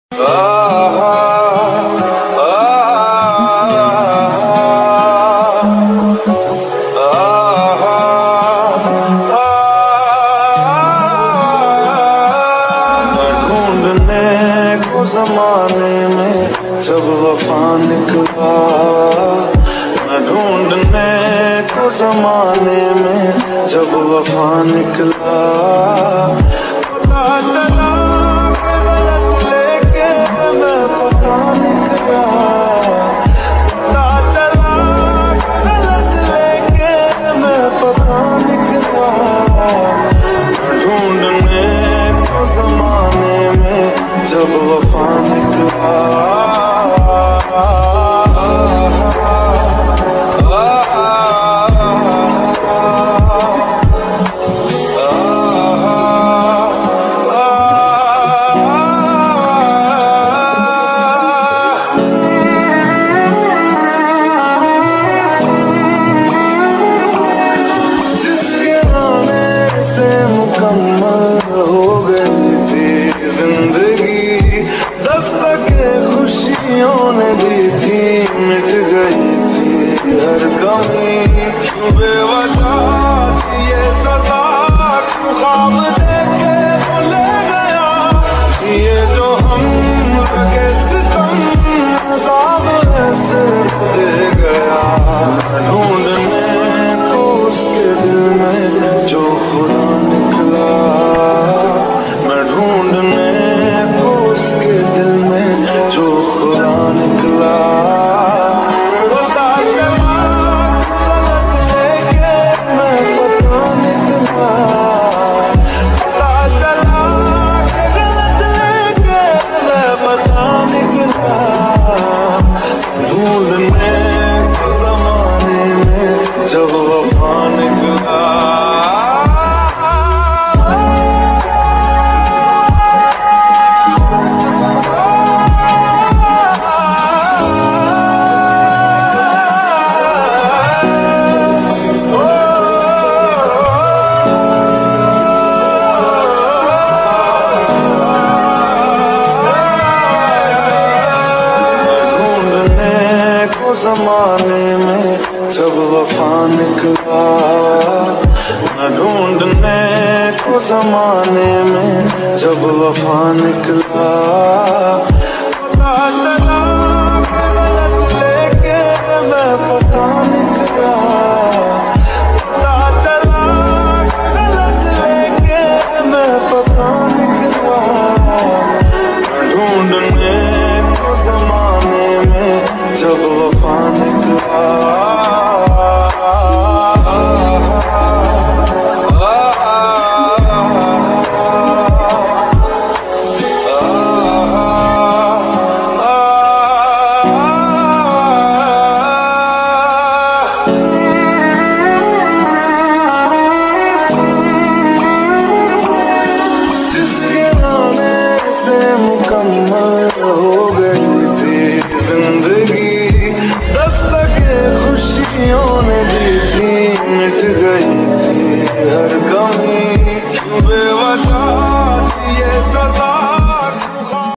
ज़माने में जब वफा निकला, मैं ढूंढने को ज़माने में जब वफा निकला, पता चला कि गलत लेके मैं पता निकला, पता चला कि गलत लेके मैं पता निकला, मैं ढूंढने को ज़माने में जब वफा निकला। जिसके आने से मुकम्मल हो गई थी जिंदगी, दस्तके खुशियों ने दी थी, मिट गई थी हर कमी, क्यों बेवजह थी ये सजा, क्यों ख्वाब देखे भूले गया, ये जो हम लगे सितम अज़ाब ऐसे दे गया, ढूंढने को उसके दिल में जो खुदा निकला, मैं ढूंढने को उसके दिल में जो खुदा निकला, पता चला गलत लेके मैं पता निकला, पता चला गलत लेके मैं पता निकला, ढूंढने को ज़माने में जब वफा निकला। ज़माने में जब वफा निकला, मैं ढूंढने को ज़माने में जब वफा निकला।